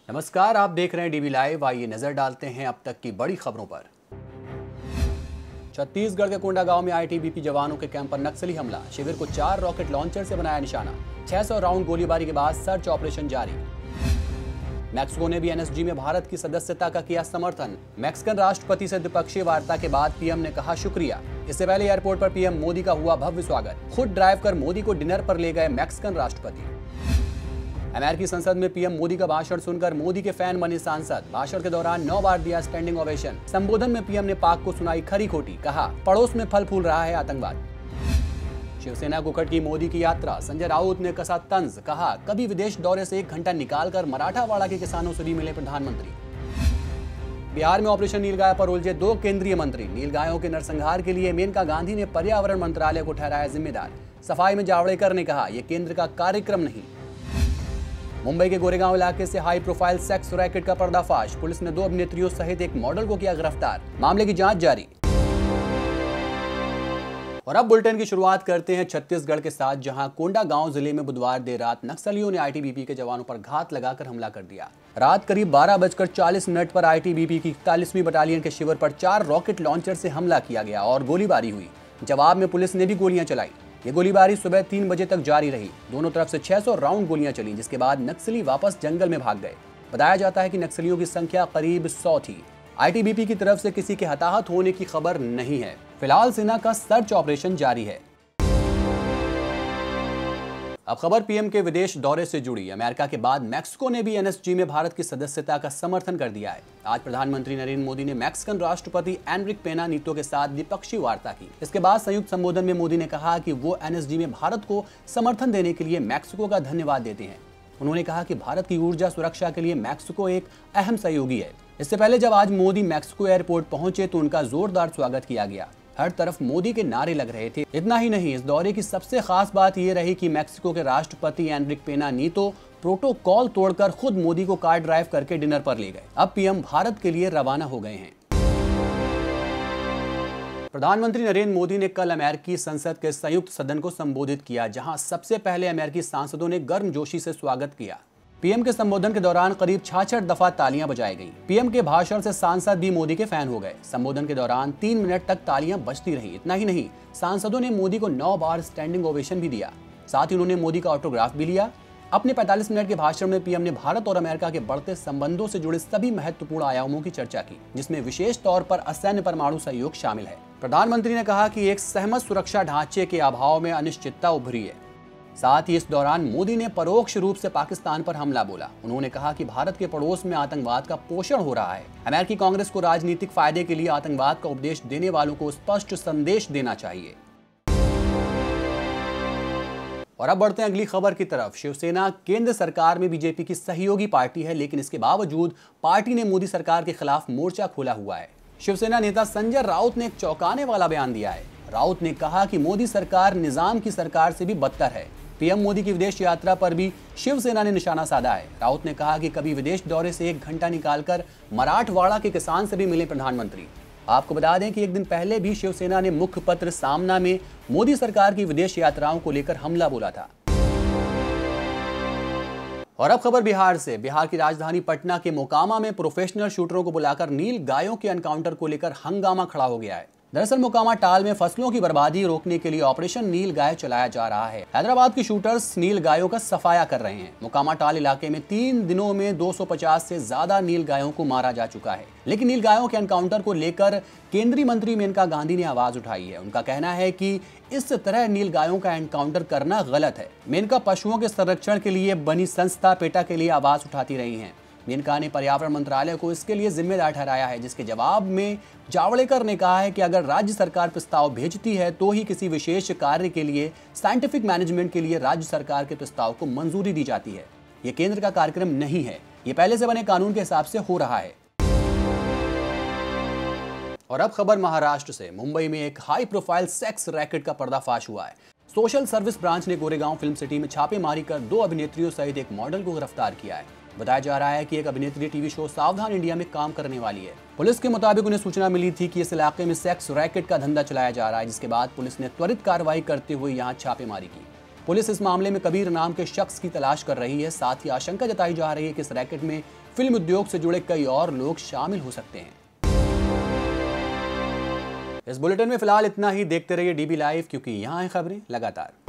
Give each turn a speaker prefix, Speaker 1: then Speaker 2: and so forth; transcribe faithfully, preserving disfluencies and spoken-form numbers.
Speaker 1: नमस्कार, आप देख रहे हैं डीबी लाइव। आइए नजर डालते हैं अब तक की बड़ी खबरों पर। छत्तीसगढ़ के कोंडागांव में आईटीबीपी जवानों के कैंप पर नक्सली हमला। शिविर को चार रॉकेट लॉन्चर से बनाया निशाना। छह सौ राउंड गोलीबारी के बाद सर्च ऑपरेशन जारी। मैक्सिको ने भी एनएसजी में भारत की सदस्यता का किया समर्थन। मैक्सिकन राष्ट्रपति से द्विपक्षीय वार्ता के बाद पीएम ने कहा शुक्रिया। इससे पहले एयरपोर्ट पर पीएम मोदी का हुआ भव्य स्वागत। खुद ड्राइव कर मोदी को डिनर पर ले गए मैक्सिकन राष्ट्रपति। अमेरिकी संसद में पीएम मोदी का भाषण सुनकर मोदी के फैन बने सांसद। भाषण के दौरान नौ बार दिया स्टैंडिंग ओवेशन। संबोधन में पीएम ने पाक को सुनाई खरी खोटी। कहा, पड़ोस में फल फूल रहा है आतंकवाद। शिवसेना को खटकी मोदी की यात्रा। संजय राउत ने कसा तंज। कहा, कभी विदेश दौरे से एक घंटा निकालकर मराठावाड़ा के किसानों से भी मिले प्रधानमंत्री। बिहार में ऑपरेशन नीलगाय पर उलझे दो केंद्रीय मंत्री। नीलगायों के नरसंहार के लिए मेनका गांधी ने पर्यावरण मंत्रालय को ठहराया जिम्मेदार। सफाई में जावड़ेकर ने कहा, यह केंद्र का कार्यक्रम नहीं। मुंबई के गोरेगांव इलाके से हाई प्रोफाइल सेक्स रैकेट का पर्दाफाश। पुलिस ने दो अभिनेत्रियों सहित एक मॉडल को किया गिरफ्तार। मामले की जांच जारी। और अब बुलेटिन की शुरुआत करते हैं छत्तीसगढ़ के साथ, जहां कोंडागांव जिले में बुधवार देर रात नक्सलियों ने आईटीबीपी के जवानों पर घात लगाकर हमला कर दिया। रात करीब बारह बजकर चालीस मिनट पर आईटीबीपी की इकतालीसवीं बटालियन के शिविर पर चार रॉकेट लॉन्चर से हमला किया गया और गोलीबारी हुई। जवाब में पुलिस ने भी गोलियां चलाई। ये गोलीबारी सुबह तीन बजे तक जारी रही। दोनों तरफ से छह सौ राउंड गोलियां चली, जिसके बाद नक्सली वापस जंगल में भाग गए। बताया जाता है कि नक्सलियों की संख्या करीब सौ थी। आईटीबीपी की तरफ से किसी के हताहत होने की खबर नहीं है। फिलहाल सेना का सर्च ऑपरेशन जारी है। अब खबर पीएम के विदेश दौरे से जुड़ी। अमेरिका के बाद मैक्सिको ने भी एनएसजी में भारत की सदस्यता का समर्थन कर दिया है। आज प्रधानमंत्री नरेंद्र मोदी ने मैक्सिकन राष्ट्रपति एनरिक पेना नीतो के साथ द्विपक्षीय वार्ता की। इसके बाद संयुक्त संबोधन में मोदी ने कहा कि वो एनएसजी में भारत को समर्थन देने के लिए मैक्सिको का धन्यवाद देते हैं। उन्होंने कहा कि भारत की ऊर्जा सुरक्षा के लिए मैक्सिको एक अहम सहयोगी है। इससे पहले जब आज मोदी मैक्सिको एयरपोर्ट पहुंचे तो उनका जोरदार स्वागत किया गया। हर तरफ मोदी के नारे लग रहे थे। इतना ही नहीं, इस दौरे की सबसे खास बात यह रही कि मैक्सिको के राष्ट्रपति एनरिक पेना नीतो प्रोटोकॉल तोड़कर खुद मोदी को कार ड्राइव करके डिनर पर ले गए। अब पीएम भारत के लिए रवाना हो गए हैं। प्रधानमंत्री नरेंद्र मोदी ने कल अमेरिकी संसद के संयुक्त सदन को संबोधित किया, जहां सबसे पहले अमेरिकी सांसदों ने गर्मजोशी से स्वागत किया। पीएम के संबोधन के दौरान करीब छियासठ दफा तालियां बजाई गईं। पीएम के भाषण से सांसद भी मोदी के फैन हो गए। संबोधन के दौरान तीन मिनट तक तालियां बजती रही। इतना ही नहीं, सांसदों ने मोदी को नौ बार स्टैंडिंग ओवेशन भी दिया। साथ ही उन्होंने मोदी का ऑटोग्राफ भी लिया। अपने पैंतालीस मिनट के भाषण में पीएम ने भारत और अमेरिका के बढ़ते संबंधों से जुड़े सभी महत्वपूर्ण आयामों की चर्चा की, जिसमें विशेष तौर पर असैन्य परमाणु सहयोग शामिल है। प्रधानमंत्री ने कहा कि एक सहमत सुरक्षा ढांचे के अभाव में अनिश्चितता उभरी है। साथ ही इस दौरान मोदी ने परोक्ष रूप से पाकिस्तान पर हमला बोला। उन्होंने कहा कि भारत के पड़ोस में आतंकवाद का पोषण हो रहा है। अमेरिकी कांग्रेस को राजनीतिक फायदे के लिए आतंकवाद का उपदेश देने वालों को स्पष्ट संदेश देना चाहिए। और अब बढ़ते हैं अगली खबर की तरफ। शिवसेना केंद्र सरकार में बीजेपी की सहयोगी पार्टी है, लेकिन इसके बावजूद पार्टी ने मोदी सरकार के खिलाफ मोर्चा खोला हुआ है। शिवसेना नेता संजय राउत ने एक चौंकाने वाला बयान दिया है। राउत ने कहा कि मोदी सरकार निजाम की सरकार से भी बदतर है। पीएम मोदी की विदेश यात्रा पर भी शिवसेना ने निशाना साधा है। राउत ने कहा कि कभी विदेश दौरे से एक घंटा निकालकर मराठवाड़ा के किसान से भी मिले प्रधानमंत्री। आपको बता दें कि एक दिन पहले भी शिवसेना ने मुख्य पत्र सामना में मोदी सरकार की विदेश यात्राओं को लेकर हमला बोला था। और अब खबर बिहार से। बिहार की राजधानी पटना के मोकामा में प्रोफेशनल शूटरों को बुलाकर नील गायों के एनकाउंटर को लेकर हंगामा खड़ा हो गया है। दरअसल मोकामा टाल में फसलों की बर्बादी रोकने के लिए ऑपरेशन नील गाय चलाया जा रहा है। हैदराबाद के शूटर्स नील गायों का सफाया कर रहे हैं। मोकामा टाल इलाके में तीन दिनों में दो सौ पचास से ज्यादा नील गायों को मारा जा चुका है। लेकिन नील गायों के एनकाउंटर को लेकर केंद्रीय मंत्री मेनका गांधी ने आवाज उठाई है। उनका कहना है कि इस तरह नील गायों का एनकाउंटर करना गलत है। मेनका पशुओं के संरक्षण के लिए बनी संस्था पेटा के लिए आवाज उठाती रही हैं। मेनका ने पर्यावरण मंत्रालय को इसके लिए जिम्मेदार ठहराया है, जिसके जवाब में जावड़ेकर ने कहा है कि अगर राज्य सरकार प्रस्ताव भेजती है तो ही किसी विशेष कार्य के लिए साइंटिफिक मैनेजमेंट के लिए राज्य सरकार के प्रस्ताव को मंजूरी दी जाती है। ये केंद्र का कार्यक्रम नहीं है, ये पहले से बने कानून के हिसाब से हो रहा है। और अब खबर महाराष्ट्र से। मुंबई में एक हाई प्रोफाइल सेक्स रैकेट का पर्दाफाश हुआ है। सोशल सर्विस ब्रांच ने गोरेगांव फिल्म सिटी में छापेमारी कर दो अभिनेत्रियों सहित एक मॉडल को गिरफ्तार किया है। बताया जा रहा है कि एक अभिनेत्री टीवी शो सावधान इंडिया में काम करने वाली है। पुलिस के मुताबिक उन्हें सूचना मिली थी कि इस इलाके में सेक्स रैकेट का धंधा चलाया जा रहा है, जिसके बाद पुलिस ने त्वरित कार्रवाई करते हुए यहां छापेमारी की। पुलिस इस मामले में कबीर नाम के शख्स की तलाश कर रही है। साथ ही आशंका जताई जा रही है कि इस रैकेट में फिल्म उद्योग से जुड़े कई और लोग शामिल हो सकते हैं। इस बुलेटिन में फिलहाल इतना ही। देखते रहिए डीबी लाइव, क्योंकि यहाँ है खबरें लगातार।